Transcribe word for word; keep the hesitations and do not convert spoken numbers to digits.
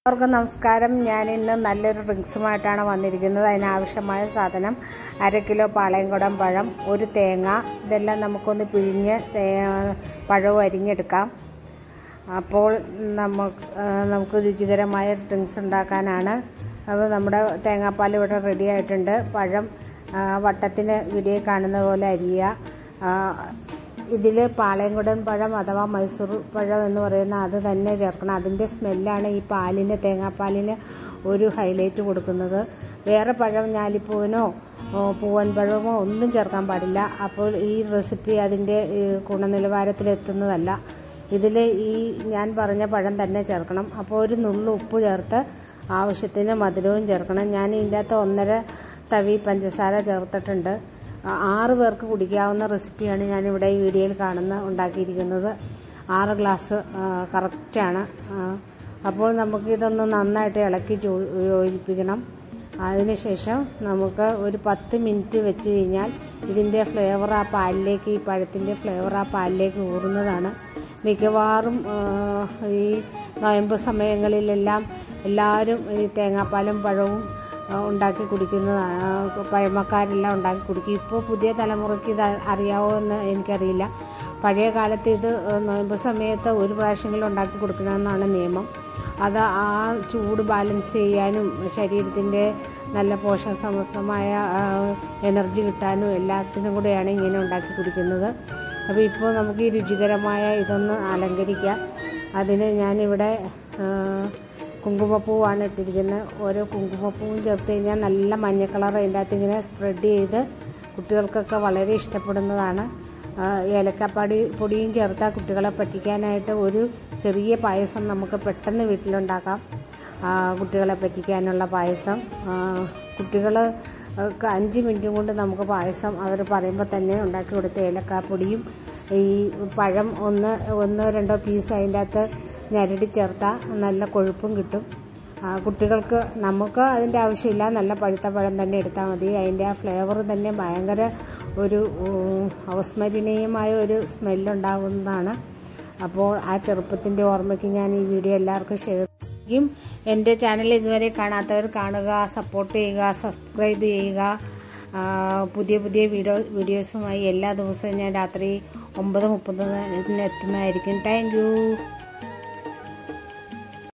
എല്ലാവർക്കും നമസ്കാരം. ഞാൻ ഇന്ന് നല്ലൊരു ഡ്രിങ്ക്സുമായിട്ടാണ് വന്നിരിക്കുന്നത്. അതിനാവശ്യമായ സാധനം അര കിലോ പാളയംകുടം പഴം, ഒരു തേങ്ങ, ഇതെല്ലാം നമുക്കൊന്ന് പിഴിഞ്ഞ് പഴവും അരിഞ്ഞെടുക്കാം. അപ്പോൾ നമുക്ക് നമുക്ക് രുചികരമായ ഡ്രിങ്ക്സ് ഉണ്ടാക്കാനാണ്. അപ്പോൾ നമ്മുടെ തേങ്ങാപ്പാൽ ഇവിടെ റെഡി ആയിട്ടുണ്ട്. പഴം വട്ടത്തിന് വീഡിയോ കാണുന്ന പോലെ അരിയുക. ഇതിൽ പാളയംകുടൻ പഴം അഥവാ മൈസൂർ പഴം എന്ന് പറയുന്ന അത് തന്നെ ചേർക്കണം. അതിൻ്റെ സ്മെല്ലാണ് ഈ പാലിന്, തേങ്ങാപ്പാലിന് ഒരു ഹൈലൈറ്റ് കൊടുക്കുന്നത്. വേറെ പഴം, ഞാലിപ്പൂവനോ പൂവൻ പഴമോ ഒന്നും ചേർക്കാൻ പാടില്ല. അപ്പോൾ ഈ റെസിപ്പി അതിൻ്റെ ഗുണനിലവാരത്തിലെത്തുന്നതല്ല. ഇതിൽ ഈ ഞാൻ പറഞ്ഞ പഴം തന്നെ ചേർക്കണം. അപ്പോൾ ഒരു നുള്ളു ഉപ്പ് ചേർത്ത് ആവശ്യത്തിന് മധുരവും ചേർക്കണം. ഞാൻ ഇതിൻ്റെ അകത്ത് ഒന്നര തവി പഞ്ചസാര ചേർത്തിട്ടുണ്ട്. ആറ് പേർക്ക് കുടിക്കാവുന്ന റെസിപ്പിയാണ് ഞാനിവിടെ ഈ വീഡിയോയിൽ കാണുന്ന ഉണ്ടാക്കിയിരിക്കുന്നത്. ആറ് ഗ്ലാസ് കറക്റ്റാണ്. അപ്പോൾ നമുക്കിതൊന്ന് നന്നായിട്ട് ഇളക്കി യോജിപ്പിക്കണം. അതിനുശേഷം നമുക്ക് ഒരു പത്ത് മിനിറ്റ് വെച്ച് കഴിഞ്ഞാൽ ഇതിൻ്റെ ഫ്ലേവർ ആ പാലിലേക്ക്, ഈ പഴത്തിൻ്റെ ഫ്ലേവർ ആ പാലിലേക്ക് ഊറുന്നതാണ്. മിക്കവാറും ഈ നോയമ്പ് സമയങ്ങളിലെല്ലാം എല്ലാവരും ഈ തേങ്ങാപ്പാലും പഴവും ഉണ്ടാക്കി കുടിക്കുന്നതാണ്. പഴമക്കാരെല്ലാം ഉണ്ടാക്കി കുടിക്കും. ഇപ്പോൾ പുതിയ തലമുറയ്ക്ക് ഇത് അറിയാവോ എന്ന് എനിക്കറിയില്ല. പഴയ കാലത്ത് ഇത് നോയമ്പ് സമയത്ത് ഒരു പ്രാവശ്യമെങ്കിലും ഉണ്ടാക്കി കൊടുക്കണമെന്നാണ് നിയമം. അത് ആ ചൂട് ബാലൻസ് ചെയ്യാനും ശരീരത്തിൻ്റെ നല്ല പോഷകസമൃദ്ധമായ എനർജി കിട്ടാനും എല്ലാത്തിനും കൂടെയാണ് ഇങ്ങനെ ഉണ്ടാക്കി കുടിക്കുന്നത്. അപ്പോൾ ഇപ്പോൾ നമുക്ക് ഈ രുചികരമായ ഇതൊന്ന് അലങ്കരിക്കാം. അതിന് ഞാനിവിടെ കുങ്കുമപ്പൂവാണ് ഇട്ടിരിക്കുന്നത്. ഓരോ കുങ്കുമപ്പൂവും ചേർത്ത് കഴിഞ്ഞാൽ നല്ല മഞ്ഞ കളർ അതിൻ്റെ അകത്ത് ഇങ്ങനെ സ്പ്രെഡ് ചെയ്ത് കുട്ടികൾക്കൊക്കെ വളരെ ഇഷ്ടപ്പെടുന്നതാണ്. ഏലക്കാപ്പൊടി പൊടിയും ചേർത്താൽ കുട്ടികളെ പറ്റിക്കാനായിട്ട് ഒരു ചെറിയ പായസം നമുക്ക് പെട്ടെന്ന് വീട്ടിലുണ്ടാക്കാം. കുട്ടികളെ പറ്റിക്കാനുള്ള പായസം കുട്ടികൾ അഞ്ച് മിനിറ്റും കൊണ്ട് നമുക്ക് പായസം അവർ പറയുമ്പോൾ തന്നെ ഉണ്ടാക്കി കൊടുത്ത് ഏലക്കാപ്പൊടിയും ഈ പഴം ഒന്ന് ഒന്നോ രണ്ടോ പീസ് അതിൻ്റെ അകത്ത് ഞരടി ചേർത്താൽ നല്ല കൊഴുപ്പും കിട്ടും. കുട്ടികൾക്ക്, നമുക്ക് അതിൻ്റെ ആവശ്യമില്ല, നല്ല പഴുത്ത പഴം തന്നെ എടുത്താൽ മതി. അതിൻ്റെ ആ ഫ്ലേവർ തന്നെ ഭയങ്കര ഒരു അവസ്മരണീയമായ ഒരു സ്മെല്ലുണ്ടാകുന്നതാണ്. അപ്പോൾ ആ ചെറുപ്പത്തിൻ്റെ ഓർമ്മയ്ക്ക് ഞാൻ ഈ വീഡിയോ എല്ലാവർക്കും ഷെയർ ചെയ്യും. എൻ്റെ ചാനൽ ഇതുവരെ കാണാത്തവർ കാണുക, സപ്പോർട്ട് ചെയ്യുക, സബ്സ്ക്രൈബ് ചെയ്യുക. പുതിയ പുതിയ വീഡിയോ വീഡിയോസുമായി എല്ലാ ദിവസവും ഞാൻ രാത്രി ഒമ്പത് മുപ്പതിന് എത്തുന്നതായിരിക്കും. Thank you.